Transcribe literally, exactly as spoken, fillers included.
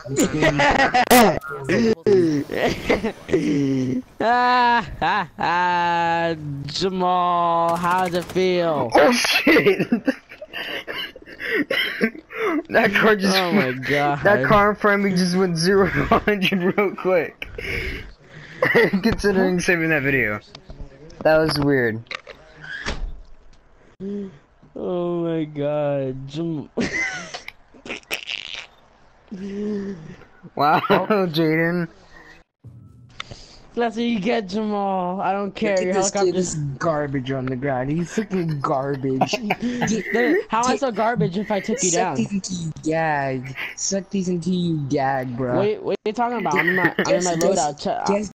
ah, ah, ah, Jamal, how does it feel? Oh shit! That car just. Oh my god. That car in front of me just went zero to one hundred real quick. Considering saving that video. That was weird. Oh my god, Jam Wow, Jaden. Let's see you get Jamal. I don't care. Your this kid helicopter's is garbage on the ground. He's freaking garbage. How am I so garbage if I took you Suck down? these until you gag. Suck these until you gag, bro. Wait, what are you talking about? I'm in my, I'm in my Guess- loadout. guess-